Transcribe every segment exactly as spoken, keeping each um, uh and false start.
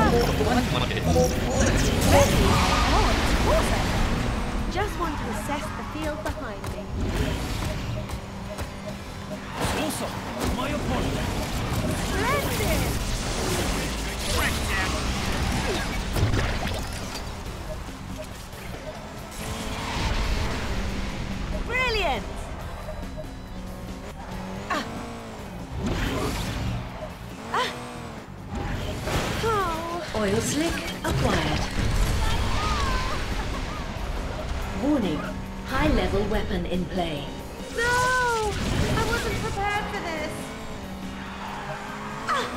Just want to assess the field behind me. Also, my opponent. Splendid! Brilliant! Ah. Ah. Oh. Oil slick acquired. Warning, high-level weapon in play. No! I wasn't prepared for this. Ah.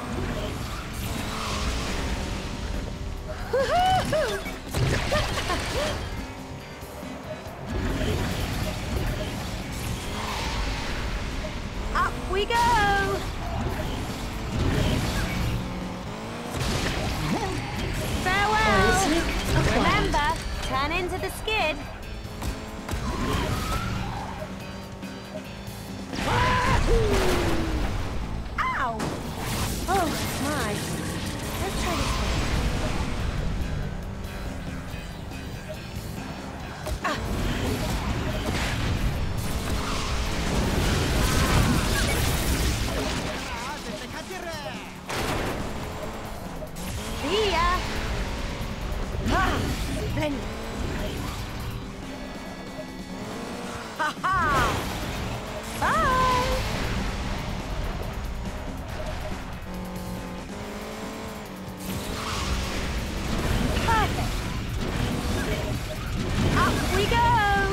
Up we go! Farewell! Oil slick acquired. Remember, turn into the skid. Ow! Oh my! Let's try this one. Ah. See ya! Ah! Splendid! Ha ha! Bye! Perfect! Up we go!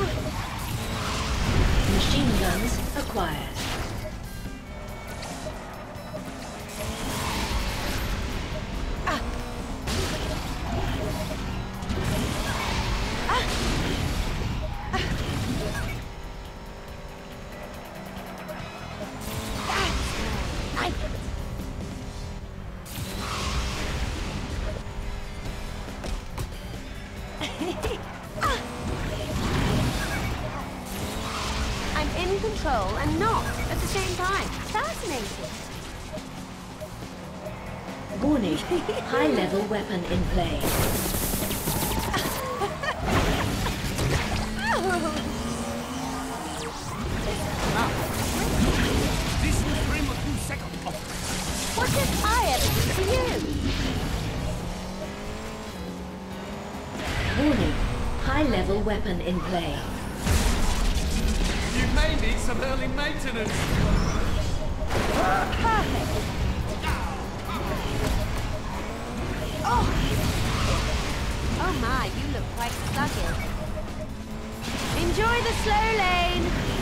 Machine guns acquired. Ah. Ah. Ah. That's right. Ah. I'm in control and not at the same time. Fascinating. Warning, high-level weapon in play. This will bring a few seconds. Oh, What did I ever do to you? Warning, high-level weapon in play. you may need some early maintenance. Perfect. Oh. Oh my, you look quite sluggish. Enjoy the slow lane.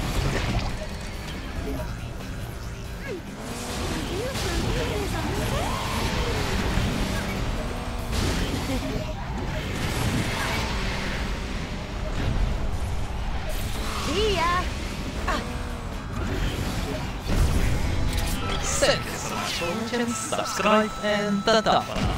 See ya. Ah. Thank you so much for watching, subscribe and ta-ta!